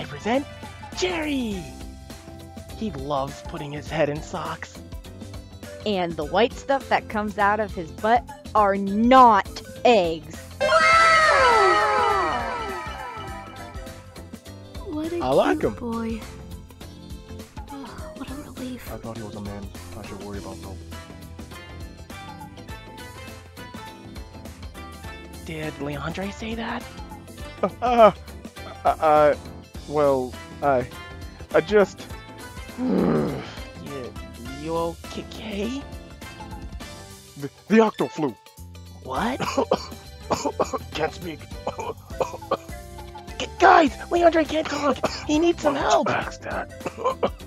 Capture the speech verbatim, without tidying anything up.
I present Jerry! He loves putting his head in socks. And the white stuff that comes out of his butt are not eggs. What a I like cute him. boy. Oh, what a relief. I thought he was a man I should worry about though. Did Leandre say that? Uh, I, I, well, I, I just... you, you okay? The, the octo flu. What? Can't speak. G- guys, Leandre can't talk. He needs some help. Backstab.